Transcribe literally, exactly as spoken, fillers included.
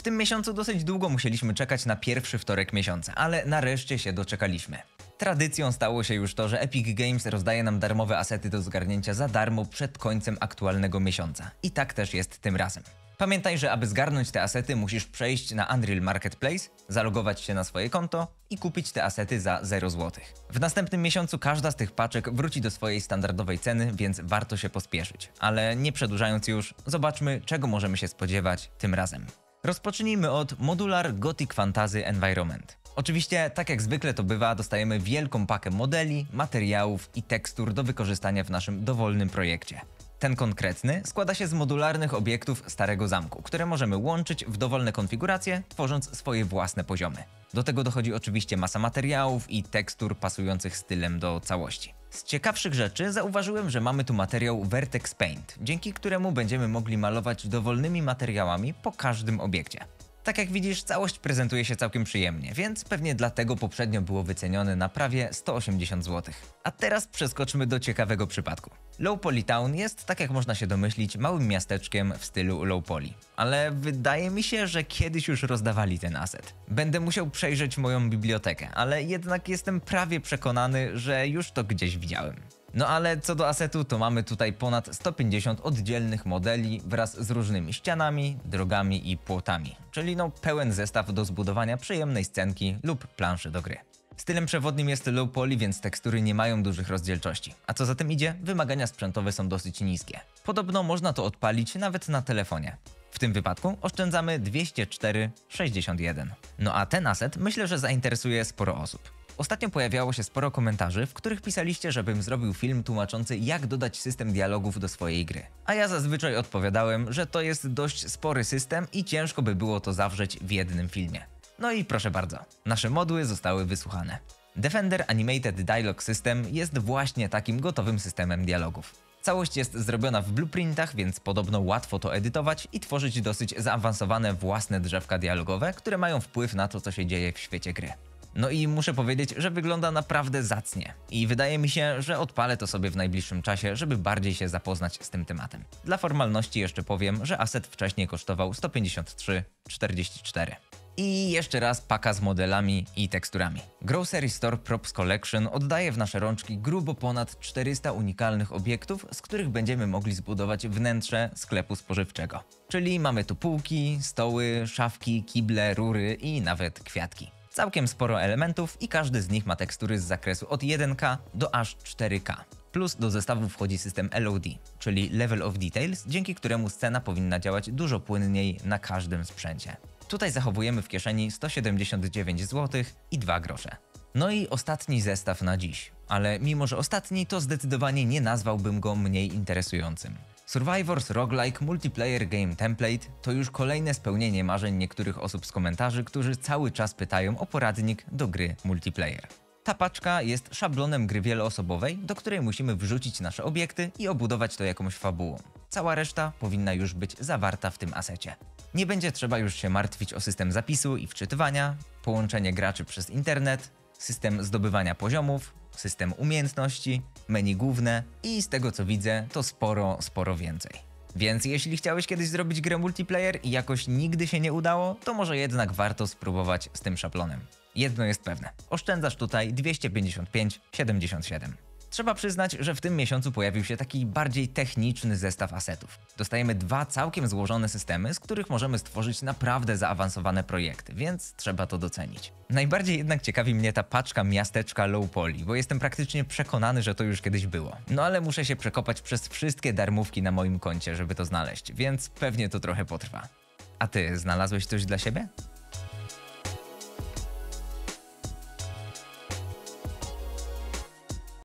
tym miesiącu dosyć długo musieliśmy czekać na pierwszy wtorek miesiąca, ale nareszcie się doczekaliśmy. Tradycją stało się już to, że Epic Games rozdaje nam darmowe asety do zgarnięcia za darmo przed końcem aktualnego miesiąca. I tak też jest tym razem. Pamiętaj, że aby zgarnąć te asety musisz przejść na Unreal Marketplace, zalogować się na swoje konto i kupić te asety za zero złotych. W następnym miesiącu każda z tych paczek wróci do swojej standardowej ceny, więc warto się pospieszyć. Ale nie przedłużając już, zobaczmy, czego możemy się spodziewać tym razem. Rozpocznijmy od Modular Gothic Fantasy Environment. Oczywiście, tak jak zwykle to bywa, dostajemy wielką pakę modeli, materiałów i tekstur do wykorzystania w naszym dowolnym projekcie. Ten konkretny składa się z modularnych obiektów Starego Zamku, które możemy łączyć w dowolne konfiguracje, tworząc swoje własne poziomy. Do tego dochodzi oczywiście masa materiałów i tekstur pasujących stylem do całości. Z ciekawszych rzeczy zauważyłem, że mamy tu materiał Vertex Paint, dzięki któremu będziemy mogli malować dowolnymi materiałami po każdym obiekcie. Tak jak widzisz, całość prezentuje się całkiem przyjemnie, więc pewnie dlatego poprzednio było wycenione na prawie sto osiemdziesiąt złotych. A teraz przeskoczmy do ciekawego przypadku. Low Poly Town jest, tak jak można się domyślić, małym miasteczkiem w stylu low poly. Ale wydaje mi się, że kiedyś już rozdawali ten aset. Będę musiał przejrzeć moją bibliotekę, ale jednak jestem prawie przekonany, że już to gdzieś widziałem. No ale co do asetu, to mamy tutaj ponad sto pięćdziesiąt oddzielnych modeli wraz z różnymi ścianami, drogami i płotami, czyli no pełen zestaw do zbudowania przyjemnej scenki lub planszy do gry. Stylem przewodnim jest low poly, więc tekstury nie mają dużych rozdzielczości, a co za tym idzie, wymagania sprzętowe są dosyć niskie. Podobno można to odpalić nawet na telefonie. W tym wypadku oszczędzamy dwieście cztery sześćdziesiąt jeden. No a ten aset myślę, że zainteresuje sporo osób. Ostatnio pojawiało się sporo komentarzy, w których pisaliście, żebym zrobił film tłumaczący, jak dodać system dialogów do swojej gry. A ja zazwyczaj odpowiadałem, że to jest dość spory system i ciężko by było to zawrzeć w jednym filmie. No i proszę bardzo, nasze modły zostały wysłuchane. Defender Animated Dialog System jest właśnie takim gotowym systemem dialogów. Całość jest zrobiona w blueprintach, więc podobno łatwo to edytować i tworzyć dosyć zaawansowane własne drzewka dialogowe, które mają wpływ na to, co się dzieje w świecie gry. No i muszę powiedzieć, że wygląda naprawdę zacnie i wydaje mi się, że odpalę to sobie w najbliższym czasie, żeby bardziej się zapoznać z tym tematem. Dla formalności jeszcze powiem, że aset wcześniej kosztował sto pięćdziesiąt trzy czterdzieści cztery. I jeszcze raz paka z modelami i teksturami. Grocery Store Props Collection oddaje w nasze rączki grubo ponad czterysta unikalnych obiektów, z których będziemy mogli zbudować wnętrze sklepu spożywczego. Czyli mamy tu półki, stoły, szafki, kible, rury i nawet kwiatki. Całkiem sporo elementów i każdy z nich ma tekstury z zakresu od jeden K do aż cztery K. Plus do zestawu wchodzi system L O D, czyli Level of Details, dzięki któremu scena powinna działać dużo płynniej na każdym sprzęcie. Tutaj zachowujemy w kieszeni sto siedemdziesiąt dziewięć złotych i dwa grosze. No i ostatni zestaw na dziś, ale mimo że ostatni, to zdecydowanie nie nazwałbym go mniej interesującym. Survivors Roguelike Multiplayer Game Template to już kolejne spełnienie marzeń niektórych osób z komentarzy, którzy cały czas pytają o poradnik do gry multiplayer. Ta paczka jest szablonem gry wieloosobowej, do której musimy wrzucić nasze obiekty i obudować to jakąś fabułą. Cała reszta powinna już być zawarta w tym asecie. Nie będzie trzeba już się martwić o system zapisu i wczytywania, połączenie graczy przez internet, system zdobywania poziomów, system umiejętności, menu główne i z tego co widzę, to sporo, sporo więcej. Więc jeśli chciałeś kiedyś zrobić grę multiplayer i jakoś nigdy się nie udało, to może jednak warto spróbować z tym szablonem. Jedno jest pewne, oszczędzasz tutaj dwieście pięćdziesiąt pięć siedemdziesiąt siedem. Trzeba przyznać, że w tym miesiącu pojawił się taki bardziej techniczny zestaw asetów. Dostajemy dwa całkiem złożone systemy, z których możemy stworzyć naprawdę zaawansowane projekty, więc trzeba to docenić. Najbardziej jednak ciekawi mnie ta paczka miasteczka low poly, bo jestem praktycznie przekonany, że to już kiedyś było. No ale muszę się przekopać przez wszystkie darmówki na moim koncie, żeby to znaleźć, więc pewnie to trochę potrwa. A ty znalazłeś coś dla siebie?